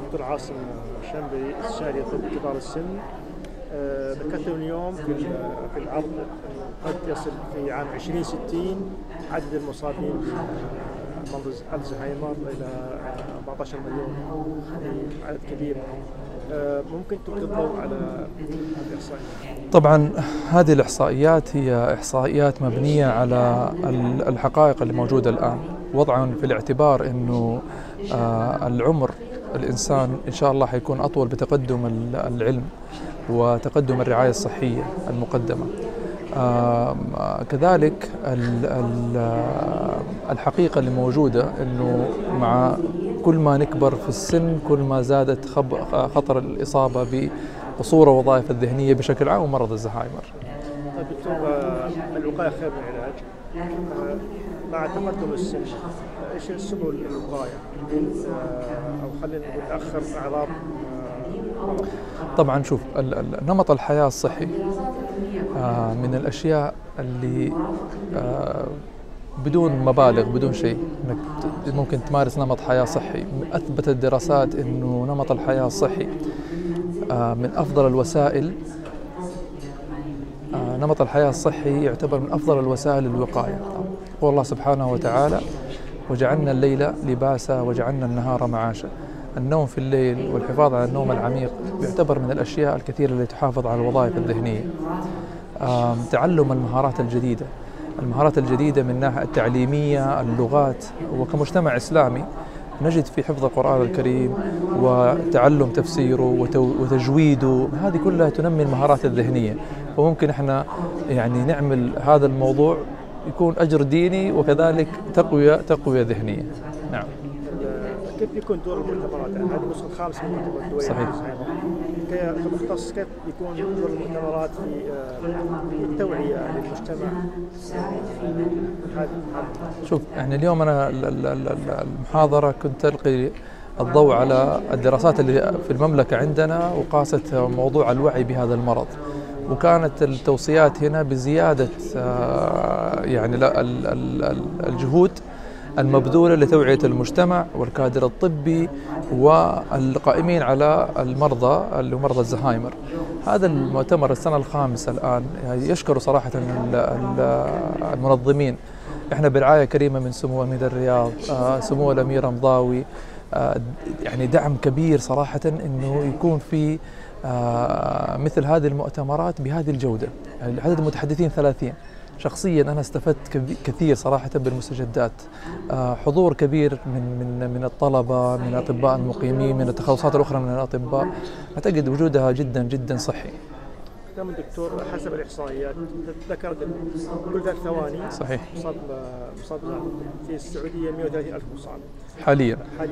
دكتور عاصم شنبري استشاري طب كبار السن. ذكرت اليوم في العرض قد يصل في عام 2060 عدد المصابين بمرض الزهايمر إلى 14 مليون، عدد كبير. ممكن تلقي الضوء على هذه الإحصائيات؟ طبعا هذه الإحصائيات هي إحصائيات مبنية على الحقائق اللي موجودة الآن، وضعا في الاعتبار أنه العمر الإنسان إن شاء الله حيكون أطول بتقدم العلم وتقدم الرعاية الصحية المقدمة. كذلك الحقيقة اللي موجودة أنه مع كل ما نكبر في السن كل ما زادت خطر الإصابة بقصور الوظائف الذهنية بشكل عام ومرض الزهايمر. طيب دكتور، الوقاية خير من العلاج. مع تقدم السن ايش سبل الوقاية او خلينا نقول نأخر اعراض؟ طبعا شوف، نمط الحياة الصحي من الأشياء اللي بدون مبالغ بدون شيء انك ممكن تمارس نمط حياة صحي. اثبتت الدراسات انه نمط الحياة الصحي من افضل الوسائل. نمط الحياة الصحي يعتبر من افضل الوسائل للوقاية. يقول الله سبحانه وتعالى: وجعلنا الليل لباسا وجعلنا النهار معاشا. النوم في الليل والحفاظ على النوم العميق يعتبر من الاشياء الكثيرة التي تحافظ على الوظائف الذهنية. تعلم المهارات الجديدة، المهارات الجديدة من الناحية التعليمية، اللغات. وكمجتمع إسلامي نجد في حفظ القرآن الكريم وتعلم تفسيره وتجويده، هذه كلها تنمي المهارات الذهنية. وممكن احنا يعني نعمل هذا الموضوع يكون أجر ديني وكذلك تقوية ذهنية. نعم. كيف يكون دور المؤتمرات؟ هذه النسخة الخامسة من المؤتمر الدولي. صحيح. كمختص كيف يكون دور المؤتمرات في التوعية للمجتمع؟ شوف، يعني اليوم أنا المحاضرة كنت ألقي الضوء على الدراسات اللي في المملكة عندنا وقاست موضوع الوعي بهذا المرض، وكانت التوصيات هنا بزيادة يعني الجهود المبذولة لتوعية المجتمع والكادر الطبي والقائمين على المرضى اللي هم مرضى الزهايمر. هذا المؤتمر السنة الخامسة الآن، يشكر صراحة المنظمين. احنا برعاية كريمة من سمو أمير الرياض، سمو الأمير رمضاوي، يعني دعم كبير صراحة انه يكون في مثل هذه المؤتمرات بهذه الجودة. يعني عدد المتحدثين 30. شخصيا أنا استفدت كثير صراحة بالمستجدات. حضور كبير من الطلبة، من الأطباء المقيمين، من التخصصات الأخرى من الأطباء. أعتقد وجودها جدا جدا صحي. كم دكتور، حسب الإحصائيات ذكرت كل 3 ثواني صحيح مصاب في السعودية 130 ألف مصاب حاليا.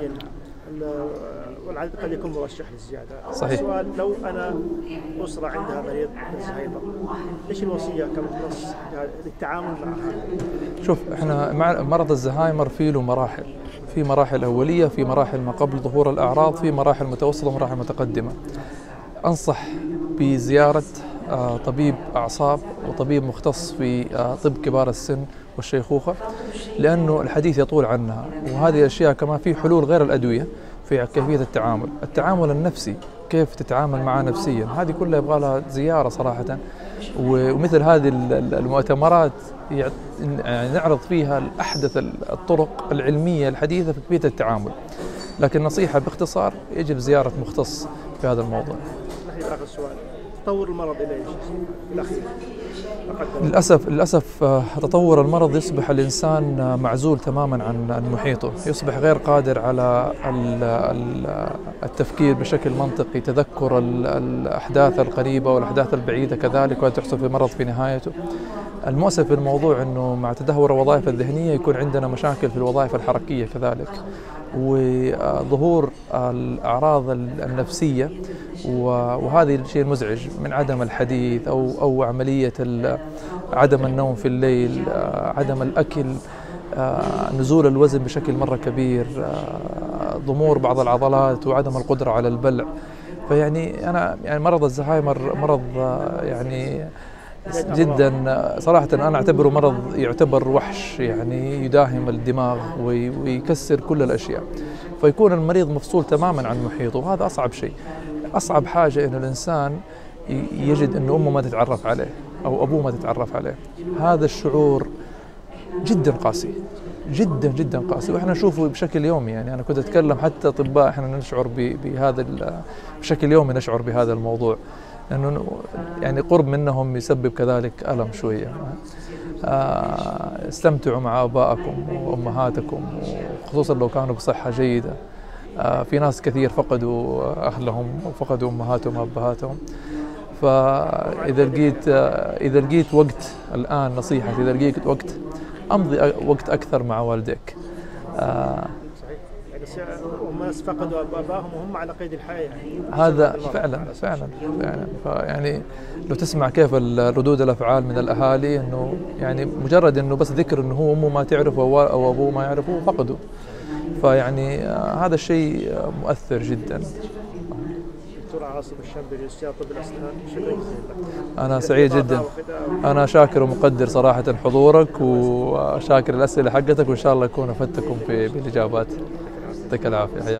والعدد قد يكون مرشح للزيادة. صحيح. السؤال: لو أنا أسرة عندها مريض الزهايمر، إيش الوصية كمختص للتعامل معها؟ شوف، احنا مع مرض الزهايمر في له مراحل، في مراحل أولية، في مراحل ما قبل ظهور الأعراض، في مراحل متوسطة ومراحل متقدمة. أنصح بزيارة طبيب أعصاب وطبيب مختص في طب كبار السن والشيخوخة، لأنه الحديث يطول عنها. وهذه الأشياء كمان في حلول غير الأدوية في كيفية التعامل النفسي، كيف تتعامل معه نفسيا. هذه كلها يبغى لها زيارة صراحة. ومثل هذه المؤتمرات يعني نعرض فيها أحدث الطرق العلمية الحديثة في كيفية التعامل. لكن نصيحة باختصار: يجب زيارة مختص في هذا الموضوع. آخر سؤال: تطور المرض إلى ايش الأخير؟ للأسف تطور المرض يصبح الإنسان معزول تماما عن محيطه، يصبح غير قادر على التفكير بشكل منطقي، تذكر الأحداث القريبة والأحداث البعيدة كذلك، وتحصل في المرض في نهايته. المؤسف في الموضوع أنه مع تدهور الوظائف الذهنية يكون عندنا مشاكل في الوظائف الحركية كذلك، وظهور الأعراض النفسية. وهذا الشيء المزعج من عدم الحديث أو عملية عدم النوم في الليل، عدم الأكل، نزول الوزن بشكل مرة كبير، ضمور بعض العضلات وعدم القدرة على البلع. فيعني أنا يعني مرض الزهايمر مرض يعني جدا صراحة أنا أعتبره مرض يعتبر وحش، يعني يداهم الدماغ ويكسر كل الأشياء. فيكون المريض مفصول تماما عن محيطه، وهذا أصعب شيء. أصعب حاجة إنه الإنسان يجد إنه أمه ما تتعرف عليه أو أبوه ما تتعرف عليه. هذا الشعور جدا قاسي، جدا جدا قاسي، واحنا نشوفه بشكل يومي. يعني انا كنت اتكلم حتى اطباء احنا نشعر بهذا بشكل يومي، نشعر بهذا الموضوع، لانه يعني قرب منهم يسبب كذلك الم شويه. استمتعوا مع ابائكم وامهاتكم، وخصوصا لو كانوا بصحه جيده. في ناس كثير فقدوا اهلهم وفقدوا امهاتهم وابهاتهم. فاذا لقيت وقت، الان نصيحتي، اذا لقيت وقت امضي وقت اكثر مع والديك. صحيح، يعني الناس فقدوا ابائهم وهم على قيد الحياه، يعني هذا فعلا. يعني لو تسمع كيف ردود الافعال من الاهالي، انه يعني مجرد انه بس ذكر انه هو امه ما تعرف او ابوه ما يعرفه فقدوا. فيعني هذا الشيء مؤثر جدا. دكتور عاصم الشنبلي، استاذ طب الاسنان، شكرا جزيلا. انا سعيد جدا، انا شاكر ومقدر صراحه حضورك، وشاكر الاسئله حقتك، وان شاء الله اكون افدتكم بالاجابات. يعطيك العافيه.